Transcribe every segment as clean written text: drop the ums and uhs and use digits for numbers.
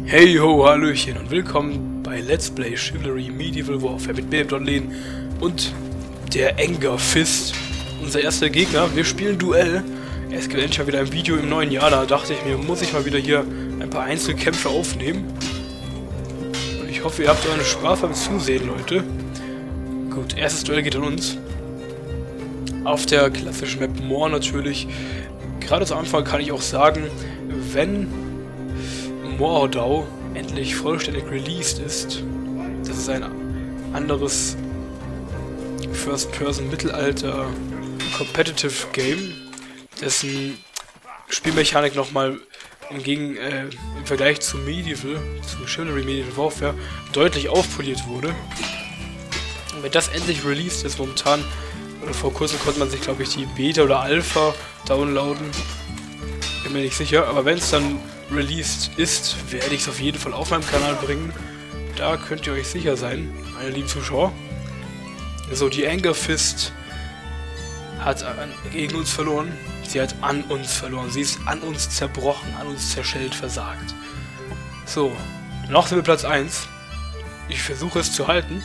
Hey ho, hallöchen und willkommen bei Let's Play Chivalry Medieval Warfare mit Babe.len und der Anger Fist, unser erster Gegner. Wir spielen Duell. Es gibt endlich mal wieder ein Video im neuen Jahr, da dachte ich mir, muss ich mal wieder hier ein paar Einzelkämpfe aufnehmen. Und ich hoffe, ihr habt euren Spaß beim Zusehen, Leute. Gut, erstes Duell geht an uns. Auf der klassischen Map Moor natürlich. Gerade zu Anfang kann ich auch sagen, wenn Mordau endlich vollständig released ist, das ist ein anderes First-Person-Mittelalter Competitive Game, dessen Spielmechanik nochmal im Vergleich zu Medieval, zu Chivalry Medieval Warfare, deutlich aufpoliert wurde. Und wenn das endlich released ist, momentan, oder vor kurzem konnte man sich, glaube ich, die Beta oder Alpha downloaden, bin mir nicht sicher, aber wenn es dann released ist, werde ich es auf jeden Fall auf meinem Kanal bringen. Da könnt ihr euch sicher sein, meine lieben Zuschauer. So, die Anger Fist hat gegen uns verloren. Sie hat an uns verloren. Sie ist an uns zerbrochen, an uns zerschellt, versagt. So, noch sind wir Platz 1. Ich versuche es zu halten,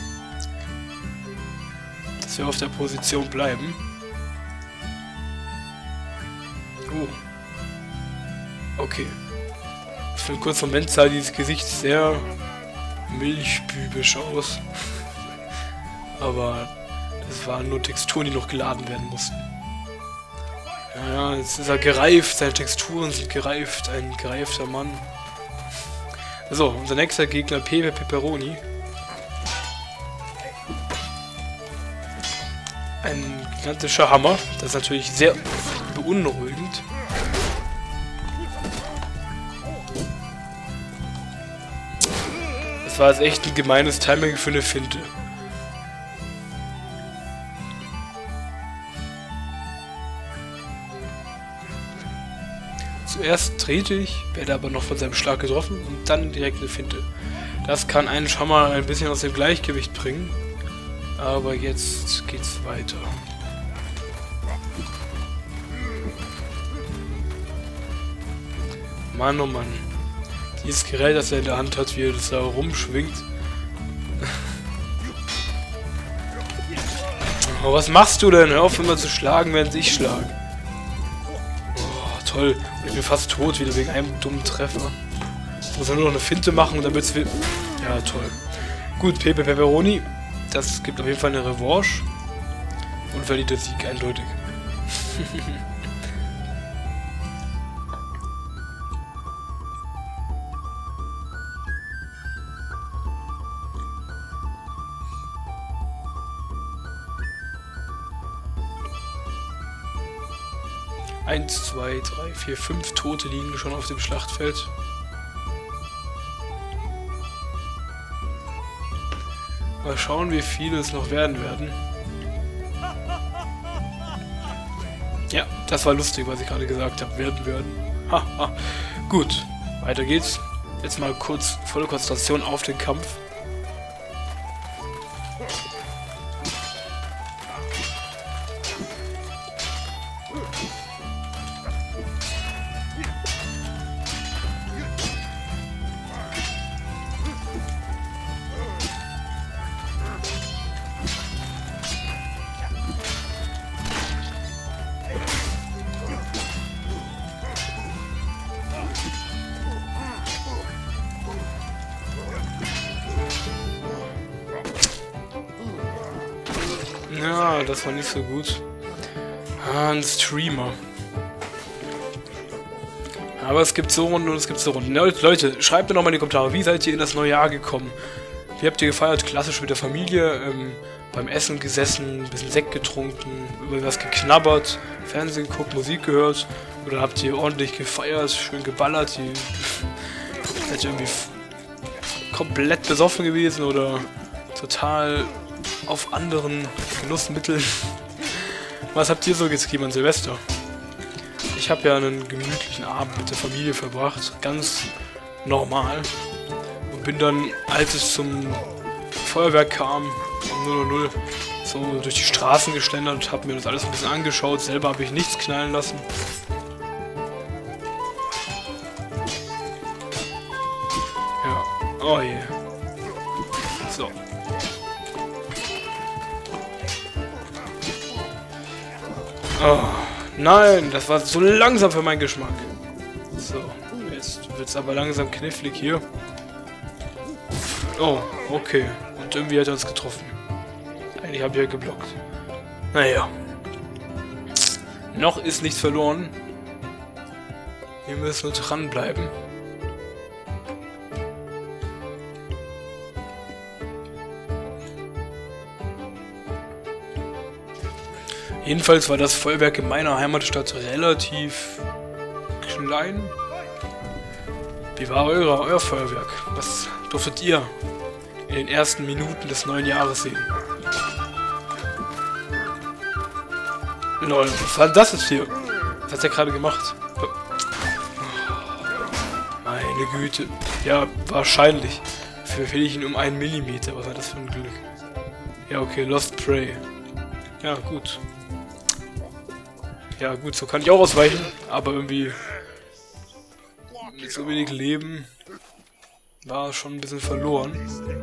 dass wir auf der Position bleiben. Okay. Für einen kurzen Moment sah dieses Gesicht sehr milchbübisch aus. Aber das waren nur Texturen, die noch geladen werden mussten. Ja, jetzt ist er gereift, seine Texturen sind gereift, ein gereifter Mann. So, unser nächster Gegner, Pepe Pepperoni. Ein gigantischer Hammer, das ist natürlich sehr beunruhigend. Das war jetzt echt ein gemeines Timing für eine Finte. Zuerst trete ich, werde aber noch von seinem Schlag getroffen und dann direkt eine Finte. Das kann einen schon mal ein bisschen aus dem Gleichgewicht bringen. Aber jetzt geht's weiter. Mann, oh Mann. Dieses Gerät, das er in der Hand hat, wie er das da rumschwingt. Oh, was machst du denn? Hör auf immer zu schlagen, während ich schlage. Oh, toll. Und ich bin fast tot wieder wegen einem dummen Treffer. Ich muss nur noch eine Finte machen und dann wird's wieder... Ja, toll. Gut, Pepe Pepperoni. Das gibt auf jeden Fall eine Revanche. Und verliert der Sieg eindeutig. 1, 2, 3, 4, 5 Tote liegen schon auf dem Schlachtfeld. Mal schauen, wie viele es noch werden. Ja, das war lustig, was ich gerade gesagt habe. Werden. Haha. Gut, weiter geht's. Jetzt mal kurz volle Konzentration auf den Kampf. Ja, das war nicht so gut. Ah, ein Streamer. Aber es gibt so Runden und es gibt so Runden. Leute, schreibt mir noch mal in die Kommentare, wie seid ihr in das neue Jahr gekommen? Wie habt ihr gefeiert? Klassisch mit der Familie, beim Essen gesessen, ein bisschen Sekt getrunken, über was geknabbert, Fernsehen geguckt, Musik gehört? Oder habt ihr ordentlich gefeiert, schön geballert? Seid ihr irgendwie komplett besoffen gewesen oder total auf anderen Genussmitteln? Was habt ihr so getrieben an Silvester? Ich habe ja einen gemütlichen Abend mit der Familie verbracht, ganz normal. Und bin dann, als es zum Feuerwerk kam, um 0:00, so durch die Straßen geschlendert und habe mir das alles ein bisschen angeschaut. Selber habe ich nichts knallen lassen. Oh je. So. Oh, nein, das war so langsam für meinen Geschmack. So, jetzt wird es aber langsam knifflig hier. Oh, okay. Und irgendwie hat er uns getroffen. Eigentlich habe ich ja geblockt. Naja. Noch ist nichts verloren. Wir müssen nur dranbleiben. Jedenfalls war das Feuerwerk in meiner Heimatstadt relativ klein. Wie war euer Feuerwerk? Was durftet ihr in den ersten Minuten des neuen Jahres sehen? Lol, was war das jetzt hier? Was hat er gerade gemacht? Meine Güte. Ja, wahrscheinlich. Verfehle ich ihn um 1 Millimeter. Was war das für ein Glück? Ja, okay, Lost Prey. Ja, gut. Ja, gut, so kann ich auch ausweichen. Aber irgendwie mit so wenig Leben war schon ein bisschen verloren.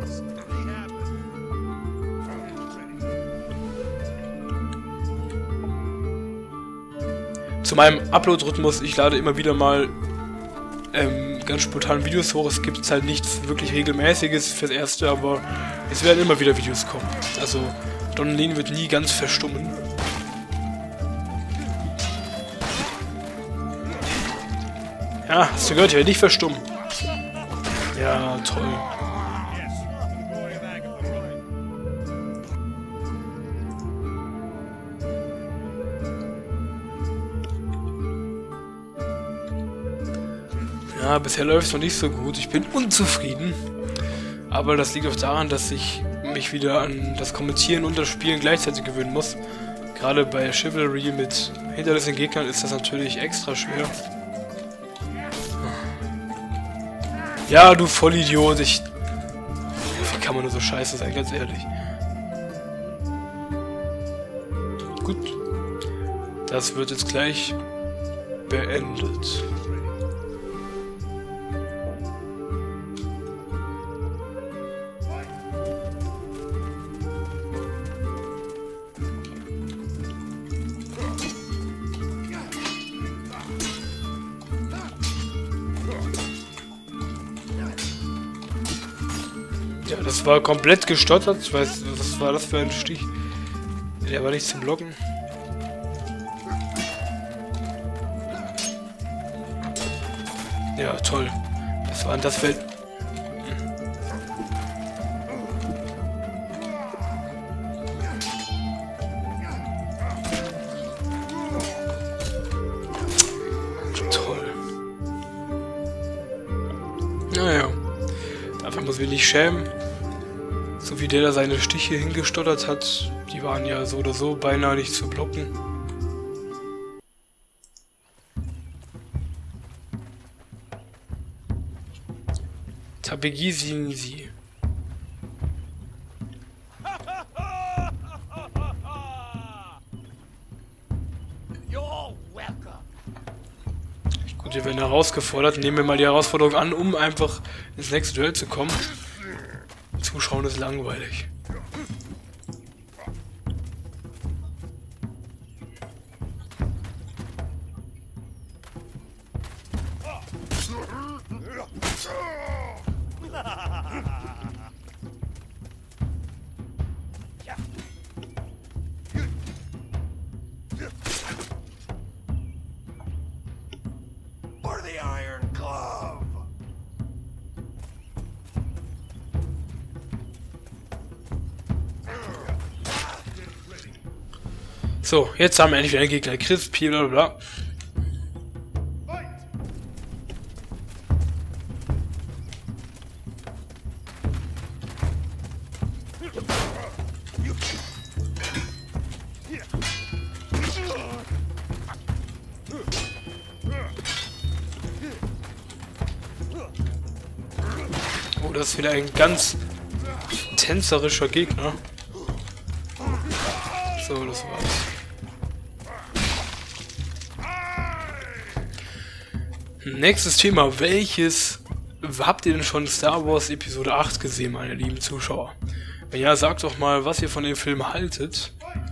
Zu meinem Upload-Rhythmus, ich lade immer wieder mal ganz spontan Videos hoch. Es gibt halt nichts wirklich Regelmäßiges fürs Erste, aber es werden immer wieder Videos kommen. Also Don Lean wird nie ganz verstummen. Ja, hast du gehört, ich werde nicht verstummen. Ja, toll. Ja, bisher läuft es noch nicht so gut. Ich bin unzufrieden. Aber das liegt auch daran, dass ich mich wieder an das Kommentieren und das Spielen gleichzeitig gewöhnen muss. Gerade bei Chivalry mit hinterlistigen Gegnern ist das natürlich extra schwer. Ja, du Vollidiot, wie kann man nur so scheiße sein, ganz ehrlich. Gut. Das wird jetzt gleich beendet. Ja, das war komplett gestottert. Ich weiß, was war das für ein Stich? Der war nicht zum Blocken. Ja, toll. Was war denn das für... Toll. Naja. Dafür muss ich nicht schämen. So wie der da seine Stiche hingestottert hat, die waren ja so oder so beinahe nicht zu blocken. Tabegisinsi. Gut, wir werden herausgefordert. Nehmen wir mal die Herausforderung an, um einfach ins nächste Duell zu kommen. Zuschauen ist langweilig. So, jetzt haben wir endlich wieder einen Gegner. Crisp, bla bla bla. Oh, das ist wieder ein ganz tänzerischer Gegner. So, das war's. Nächstes Thema. Welches habt ihr denn schon Star Wars Episode 8 gesehen, meine lieben Zuschauer? Wenn ja, sagt doch mal, was ihr von dem Film haltet.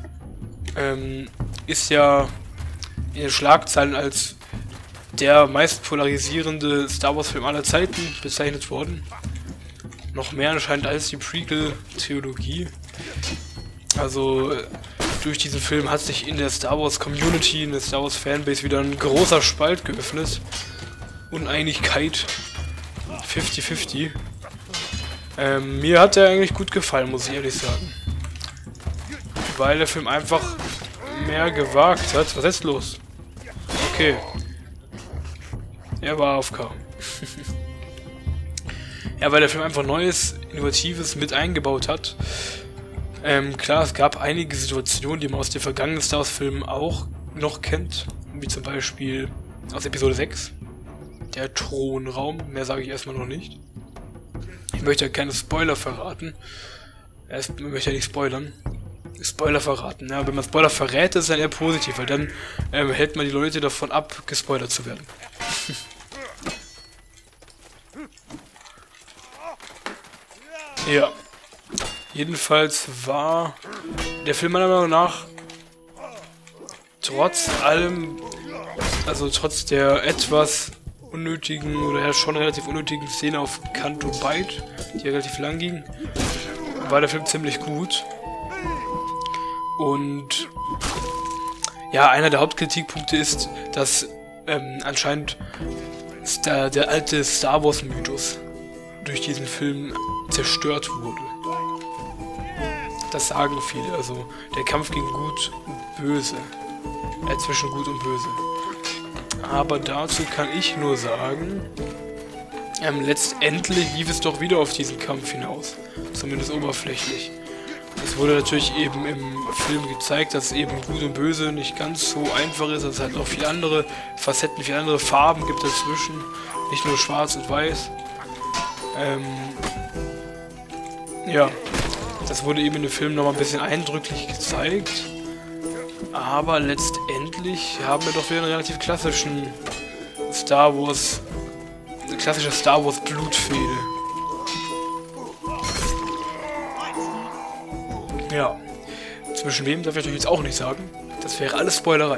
Ist ja in den Schlagzeilen als der meist polarisierende Star Wars Film aller Zeiten bezeichnet worden. Noch mehr anscheinend als die Prequel-Trilogie. Also durch diesen Film hat sich in der Star Wars Community, in der Star Wars Fanbase wieder ein großer Spalt geöffnet. Uneinigkeit 50-50. Mir hat der eigentlich gut gefallen, muss ich ehrlich sagen. Weil der Film einfach mehr gewagt hat. Was ist jetzt los? Okay. Er war AFK. Ja, weil der Film einfach Neues, Innovatives mit eingebaut hat. Klar, es gab einige Situationen, die man aus den vergangenen Star Wars Filmen auch noch kennt. Wie zum Beispiel aus Episode 6. Der Thronraum. Mehr sage ich erstmal noch nicht. Ich möchte ja keine Spoiler verraten. Ich möchte ja nicht spoilern. Spoiler verraten. Ja, wenn man Spoiler verrät, ist es dann eher positiv, weil dann hält man die Leute davon ab, gespoilert zu werden. Ja. Jedenfalls war der Film meiner Meinung nach trotz allem, also trotz der etwas unnötigen oder ja schon relativ unnötigen Szene auf Canto Bight, die relativ lang ging, war der Film ziemlich gut. Und ja, einer der Hauptkritikpunkte ist, dass anscheinend der alte Star Wars Mythos durch diesen Film zerstört wurde. Das sagen viele, also der Kampf gegen Gut und Böse, zwischen Gut und Böse. Aber dazu kann ich nur sagen, letztendlich lief es doch wieder auf diesen Kampf hinaus, zumindest oberflächlich. Es wurde natürlich eben im Film gezeigt, dass eben Gut und Böse nicht ganz so einfach ist, dass es halt auch viele andere Facetten, viele andere Farben gibt dazwischen, nicht nur schwarz und weiß. Ja, das wurde eben in dem Film nochmal ein bisschen eindrücklich gezeigt, aber letztendlich haben wir doch wieder einen relativ klassischen Star Wars, eine klassische Star Wars Blutfehde. Ja, zwischen wem darf ich natürlich jetzt auch nicht sagen, das wäre alles Spoilerei.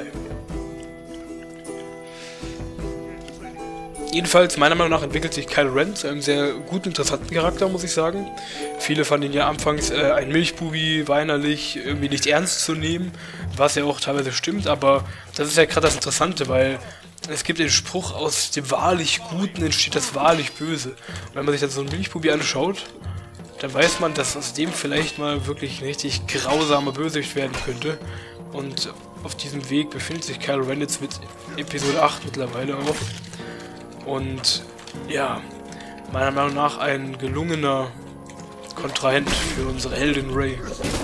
Jedenfalls, meiner Meinung nach, entwickelt sich Kylo Ren zu einem sehr guten, interessanten Charakter, muss ich sagen. Viele fanden ihn ja anfangs ein Milchbubi, weinerlich, irgendwie nicht ernst zu nehmen, was ja auch teilweise stimmt, aber das ist ja gerade das Interessante, weil es gibt den Spruch, aus dem wahrlich Guten entsteht das wahrlich Böse. Und wenn man sich dann so einen Milchbubi anschaut, dann weiß man, dass aus dem vielleicht mal wirklich ein richtig grausamer Bösewicht werden könnte. Und auf diesem Weg befindet sich Kylo Ren jetzt mit Episode 8 mittlerweile auch. Und ja, meiner Meinung nach ein gelungener Kontrahent für unsere Heldin Rey.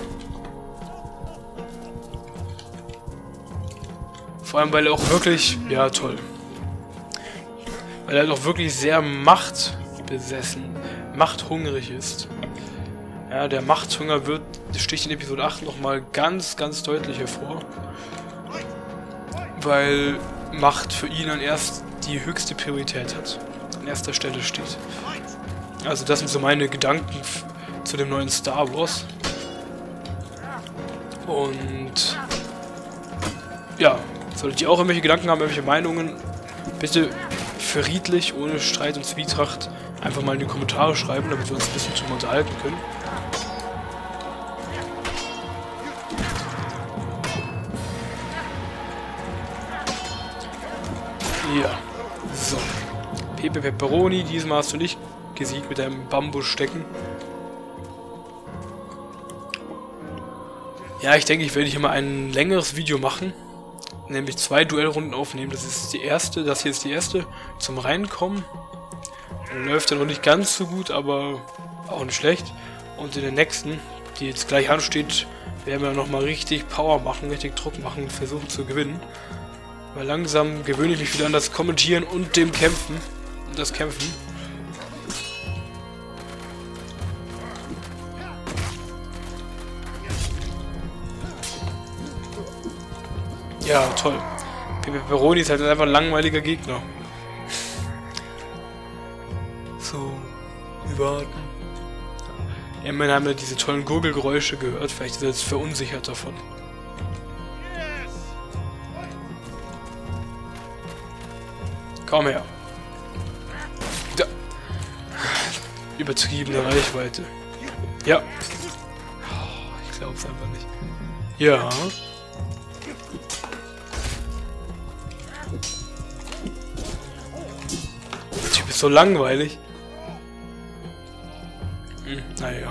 Vor allem, weil er auch wirklich, ja toll, weil er doch wirklich sehr machtbesessen, machthungrig ist. Ja, der Machthunger sticht in Episode 8 nochmal ganz, ganz deutlich hervor. Weil Macht für ihn an erst die höchste Priorität hat, an erster Stelle steht. Also das sind so meine Gedanken zu dem neuen Star Wars. Und ja, solltet ihr auch irgendwelche Gedanken haben, irgendwelche Meinungen, bitte friedlich, ohne Streit und Zwietracht einfach mal in die Kommentare schreiben, damit wir uns ein bisschen drüber unterhalten können. Ja, so. Pepe Pepperoni, diesmal hast du nicht gesiegt mit deinem Bambusstecken. Ja, ich denke, ich werde hier mal ein längeres Video machen. Nämlich 2 Duellrunden aufnehmen. Das ist die erste, das hier ist die erste zum Reinkommen. Läuft ja noch nicht ganz so gut, aber auch nicht schlecht. Und in der nächsten, die jetzt gleich ansteht, werden wir nochmal richtig Power machen, richtig Druck machen und versuchen zu gewinnen. Weil langsam gewöhne ich mich wieder an das Kommentieren und dem Kämpfen. Und das Kämpfen. Ja, toll. Pepe Pepperoni ist halt einfach ein langweiliger Gegner. Wir warten. Immerhin haben wir diese tollen Gurgelgeräusche gehört. Vielleicht ist er jetzt verunsichert davon. Komm her. Da. Übertriebene Reichweite. Ja. Oh, ich glaub's einfach nicht. Ja. Der Typ ist so langweilig. Naja.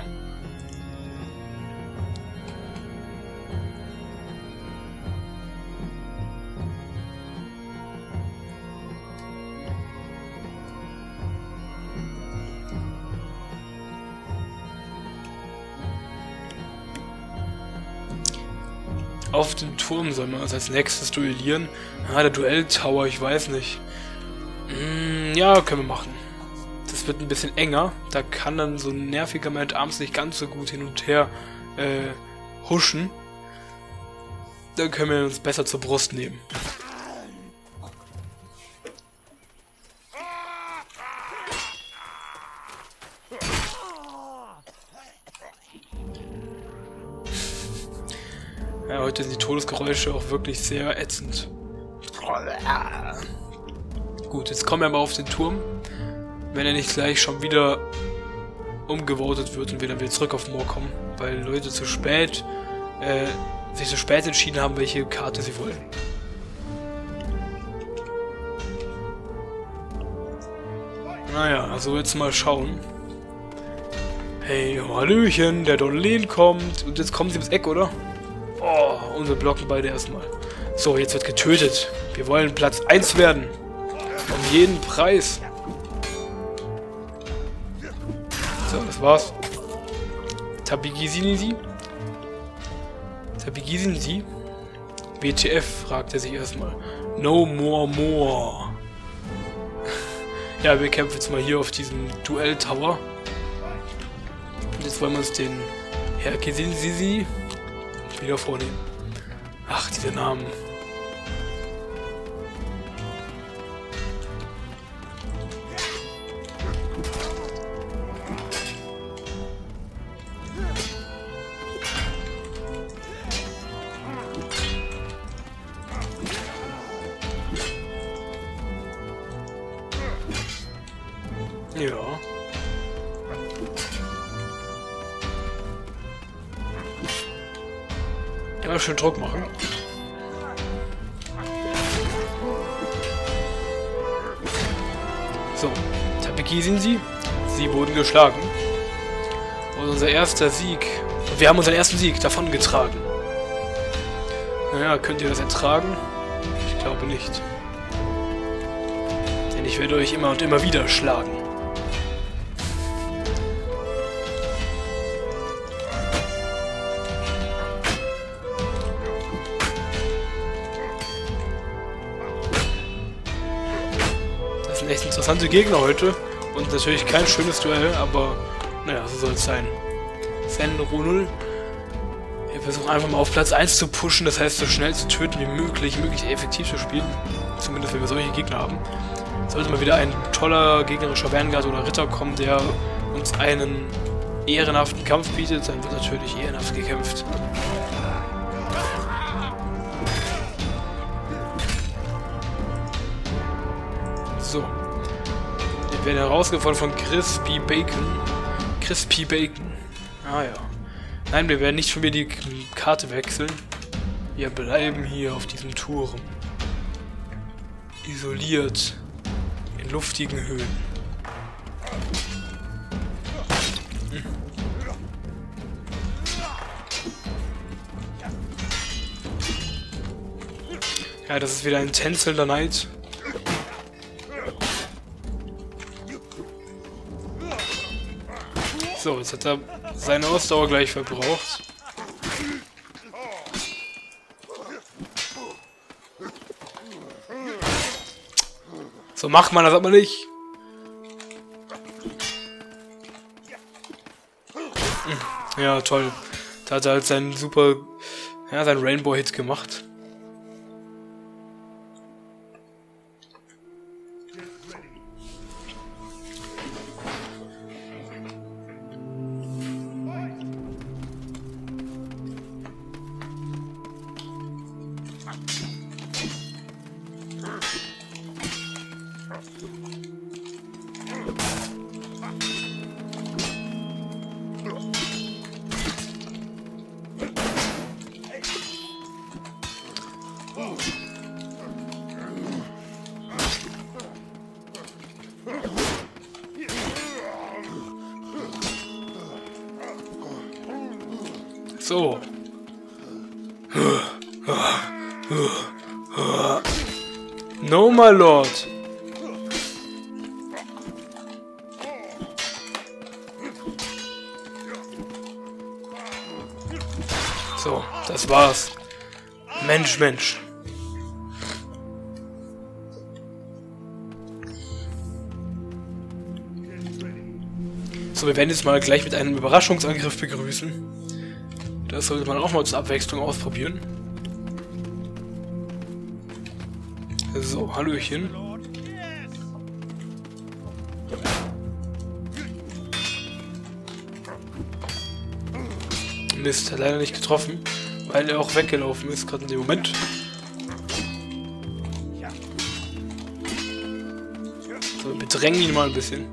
Auf den Turm soll man uns als nächstes duellieren. Ah, der Duell-Tower, ich weiß nicht. Ja, können wir machen. Das wird ein bisschen enger. Da kann dann so ein nerviger Man at Arms nicht ganz so gut hin und her huschen. Dann können wir uns besser zur Brust nehmen. Ja, heute sind die Todesgeräusche auch wirklich sehr ätzend. Gut, jetzt kommen wir mal auf den Turm. Wenn er nicht gleich schon wieder umgevotet wird und wir dann wieder zurück auf Moor kommen, weil Leute zu spät sich so spät entschieden haben, welche Karte sie wollen. Naja, also jetzt mal schauen. Hey, Hallöchen, der Donlin kommt. Und jetzt kommen sie ins Eck, oder? Oh, und wir blocken beide erstmal. So, jetzt wird getötet. Wir wollen Platz 1 werden. Um jeden Preis. So, das war's. Tabigisin Sie? Tabigisin Sie? WTF, fragt er sich erstmal. No more more. Ja, wir kämpfen jetzt mal hier auf diesem Duell-Tower. Und jetzt wollen wir uns den Herr Kisinsi wieder vornehmen. Ach, diese Namen. Ja. Immer schön Druck machen. So, Tapiki sind sie. Sie wurden geschlagen. Und unser erster Sieg. Und wir haben unseren ersten Sieg davongetragen. Naja, könnt ihr das ertragen? Ich glaube nicht. Denn ich werde euch immer und immer wieder schlagen. Das sind echt interessante Gegner heute. Und natürlich kein schönes Duell, aber naja, so soll es sein. Senrunul. Wir versuchen einfach mal auf Platz 1 zu pushen, das heißt so schnell zu töten wie möglich, möglichst effektiv zu spielen. Zumindest wenn wir solche Gegner haben. Sollte mal wieder ein toller gegnerischer Vanguard oder Ritter kommen, der uns einen ehrenhaften Kampf bietet, dann wird natürlich ehrenhaft gekämpft. So. Wir werden herausgefordert von Crispy Bacon. Crispy Bacon. Ah ja. Nein, wir werden nicht schon wieder die Karte wechseln. Wir bleiben hier auf diesem Turm. Isoliert. In luftigen Höhen. Ja, das ist wieder ein tänzelnder Knight. So, jetzt hat er seine Ausdauer gleich verbraucht. So macht man das aber nicht. Ja, toll. Da hat er halt seinen super... Ja, seinen Rainbow-Hit gemacht. So. No, my lord. So, das war's. Mensch, Mensch. So, wir werden jetzt mal gleich mit einem Überraschungsangriff begrüßen. Das sollte man auch mal zur Abwechslung ausprobieren. So, Hallöchen. Mist, hat leider nicht getroffen, weil er auch weggelaufen ist, gerade in dem Moment. So, wir bedrängen ihn mal ein bisschen.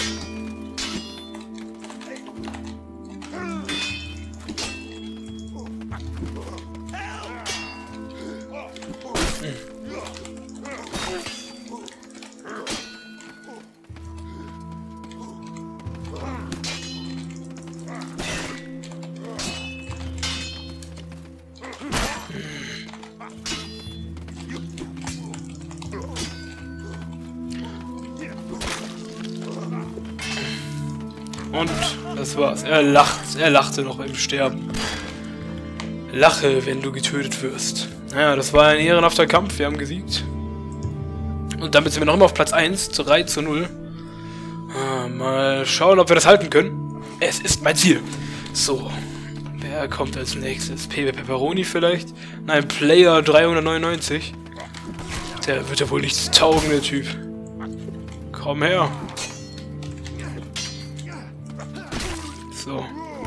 Und das war's. Er lacht. Er lachte noch im Sterben. Lache, wenn du getötet wirst. Naja, das war ein ehrenhafter Kampf. Wir haben gesiegt. Und damit sind wir noch immer auf Platz 1. 3:0. Mal schauen, ob wir das halten können. Es ist mein Ziel. So. Wer kommt als nächstes? PB Pepperoni vielleicht? Nein, Player 399. Der wird ja wohl nichts taugen, der Typ. Komm her. So.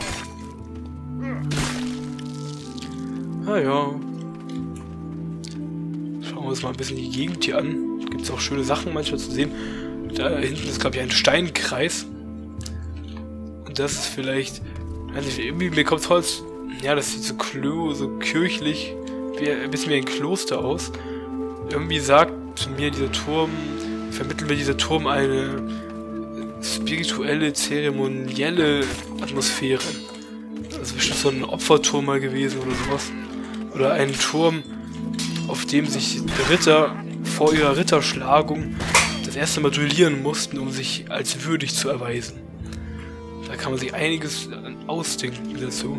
Ah ja. Schauen wir uns mal ein bisschen die Gegend hier an. Gibt es auch schöne Sachen manchmal zu sehen. Da hinten ist, glaube ich, ein Steinkreis. Und das ist vielleicht... weiß nicht, irgendwie mir kommt Holz... Ja, das sieht so kirchlich, ein bisschen wie ein Kloster aus. Irgendwie sagt mir dieser Turm... vermittelt mir dieser Turm eine... spirituelle, zeremonielle Atmosphäre. Das ist bestimmt so ein Opferturm mal gewesen oder sowas. Oder ein Turm, auf dem sich Ritter vor ihrer Ritterschlagung das erste Mal duellieren mussten, um sich als würdig zu erweisen. Da kann man sich einiges ausdenken dazu.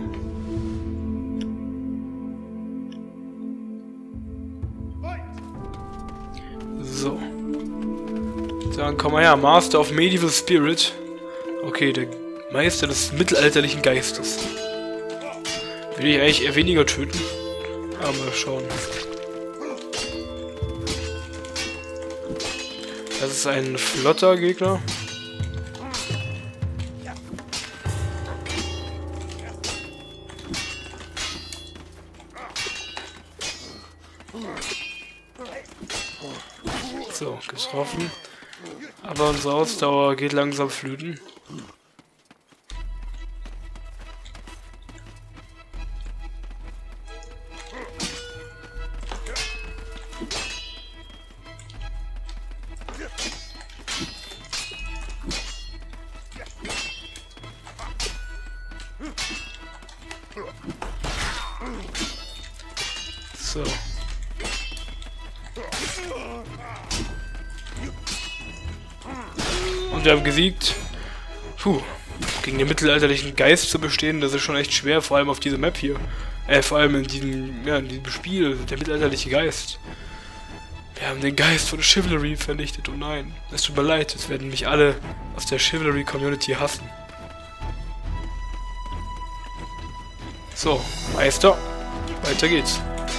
So. Dann komm mal her, Master of Medieval Spirit. Okay, der Meister des mittelalterlichen Geistes. Will ich eigentlich eher weniger töten? Aber mal schauen. Das ist ein flotter Gegner. So, getroffen. Aber unsere Ausdauer geht langsam flöten. So. Und wir haben gesiegt. Puh. Gegen den mittelalterlichen Geist zu bestehen, das ist schon echt schwer, vor allem auf dieser Map hier. Vor allem in diesem Spiel, der mittelalterliche Geist. Wir haben den Geist von Chivalry vernichtet. Oh nein, es tut mir leid, es werden mich alle aus der Chivalry-Community hassen. So, Meister, weiter geht's.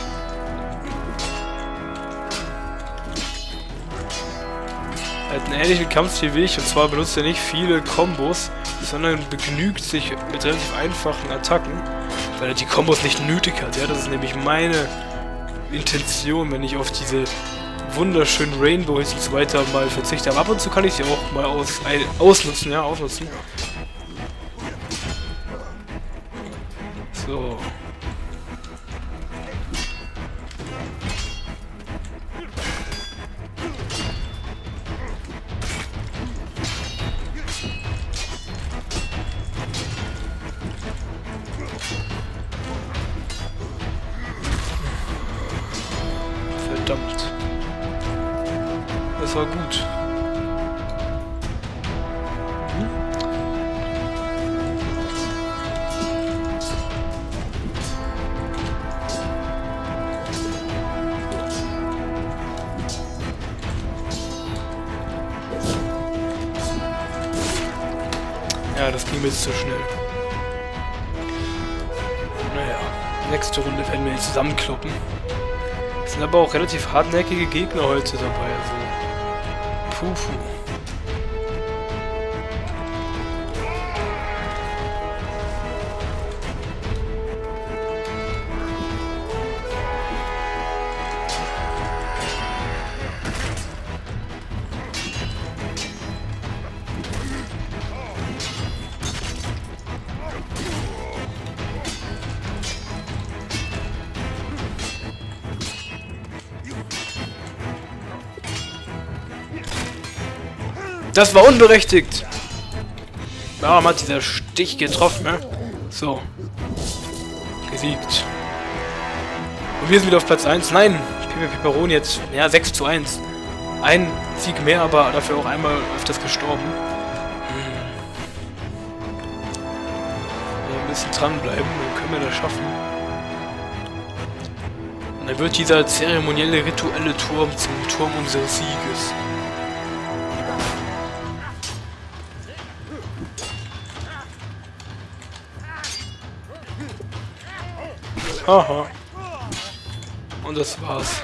Er hat einen ähnlichen Kampfstil wie ich, und zwar benutzt er nicht viele Kombos, sondern begnügt sich mit relativ einfachen Attacken, weil er die Kombos nicht nötig hat. Ja, das ist nämlich meine Intention, wenn ich auf diese wunderschönen Rainbow Hits und so weiter mal verzichte. Aber ab und zu kann ich sie auch mal ausnutzen, ja, ausnutzen. So. Verdammt. Das war gut. Ja, das ging mir jetzt zu schnell. Naja, nächste Runde werden wir jetzt zusammenkloppen. Es sind aber auch relativ hartnäckige Gegner heute dabei, also... Puh. Das war unberechtigt! Warum hat dieser Stich getroffen, ne? So. Gesiegt. Und wir sind wieder auf Platz 1. Nein! Pepe Pepperoni jetzt, ja, 6:1. Ein Sieg mehr, aber dafür auch einmal öfters gestorben. Ein bisschen dranbleiben, dann können wir das schaffen. Und dann wird dieser zeremonielle, rituelle Turm zum Turm unseres Sieges. Haha. Und das war's.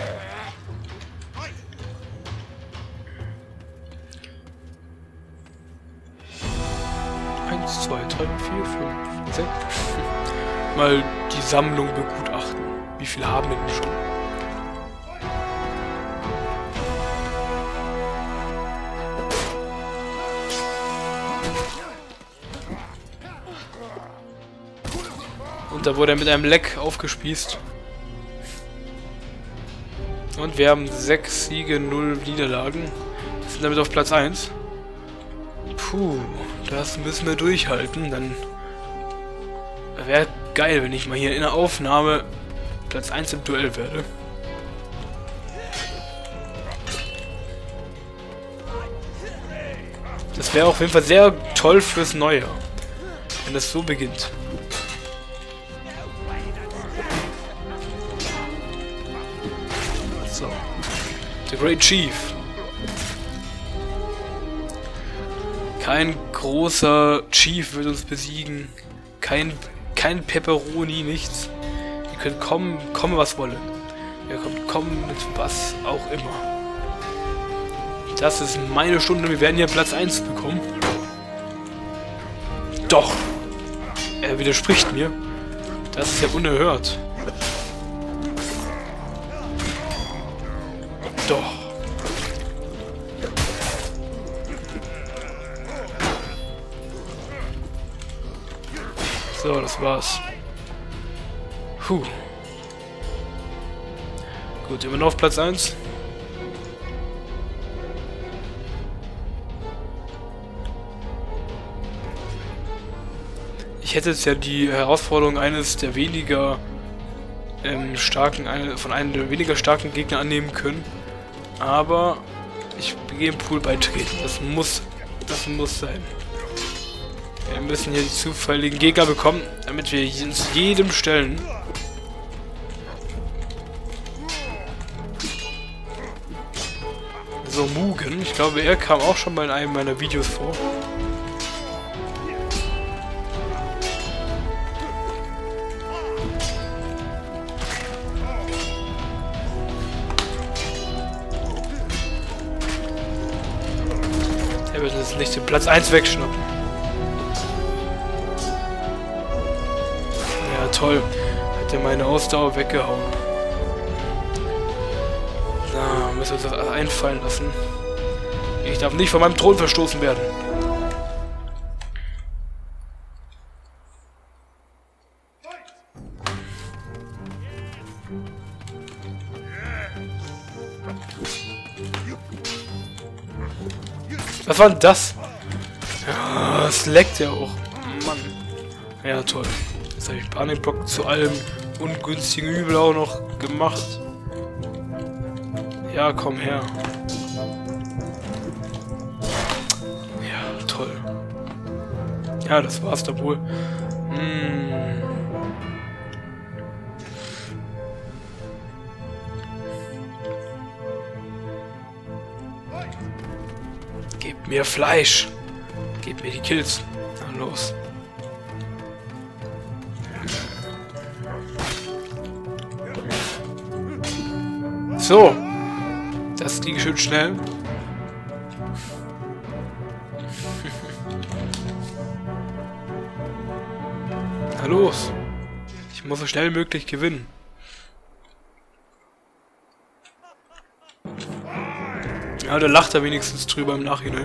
Eins, zwei, drei, vier, fünf, sechs. Mal die Sammlung begutachten. Wie viel haben wir denn schon? Und da wurde er mit einem Leck aufgespießt. Und wir haben 6 Siege, 0 Niederlagen. Wir sind damit auf Platz 1. Puh, das müssen wir durchhalten. Dann wäre geil, wenn ich mal hier in der Aufnahme Platz 1 im Duell werde. Das wäre auf jeden Fall sehr toll fürs Neue, wenn das so beginnt. So. The Great Chief. Kein großer Chief wird uns besiegen. Kein Pepperoni, nichts. Ihr könnt kommen was wolle. Ihr könnt kommen mit was auch immer. Das ist meine Stunde. Wir werden hier Platz 1 bekommen. Doch. Er widerspricht mir. Das ist ja unerhört. Doch. So, das war's. Puh. Gut, immer noch auf Platz 1. Ich hätte jetzt ja die Herausforderung eines der weniger von einem der weniger starken Gegner annehmen können. Aber ich gehe im Pool beitreten. Das muss sein. Wir müssen hier die zufälligen Gegner bekommen, damit wir uns jedem stellen. So, Mugen. Ich glaube, er kam auch schon mal in einem meiner Videos vor. Er wird jetzt nicht den Platz 1 wegschnappen. Ja, toll. Hat er meine Ausdauer weggehauen. Na, müssen wir uns das einfallen lassen. Ich darf nicht von meinem Thron verstoßen werden. Was war denn das? Ja, es leckt ja auch. Mann. Ja, toll. Jetzt habe ich Panikblock zu allem ungünstigen Übel auch noch gemacht. Ja, komm her. Ja, toll. Ja, das war's da wohl. Gebt mir Fleisch. Gebt mir die Kills. Na los. So. Das ging schön schnell. Na los. Ich muss so schnell wie möglich gewinnen. Ja, da lacht er wenigstens drüber im Nachhinein.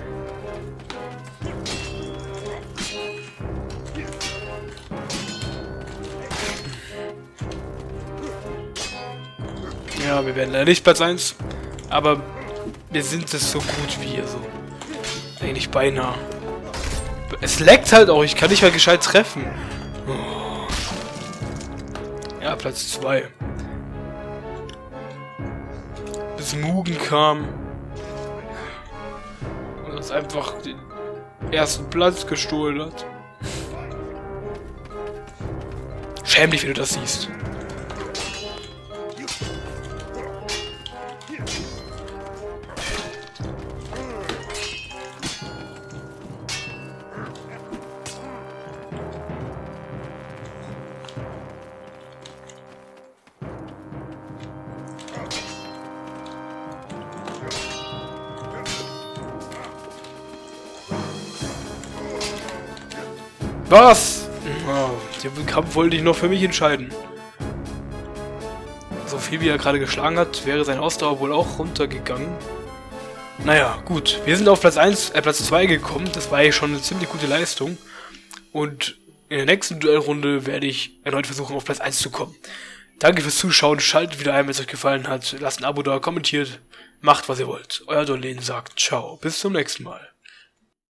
Ja, wir werden leider nicht Platz 1, aber wir sind es so gut wie hier so. Eigentlich beinahe. Es leckt halt auch, ich kann nicht mal gescheit treffen. Oh. Ja, Platz 2. Bis Mugen kam und uns einfach den ersten Platz gestohlen hat. Schäm dich, wenn du das siehst. Was? Oh, den Kampf wollte ich noch für mich entscheiden. So viel wie er gerade geschlagen hat, wäre seine Ausdauer wohl auch runtergegangen. Naja, gut. Wir sind auf Platz 2 gekommen. Das war ja schon eine ziemlich gute Leistung. Und in der nächsten Duellrunde werde ich erneut versuchen, auf Platz 1 zu kommen. Danke fürs Zuschauen. Schaltet wieder ein, wenn es euch gefallen hat. Lasst ein Abo da, kommentiert. Macht, was ihr wollt. Euer Donlen sagt ciao. Bis zum nächsten Mal.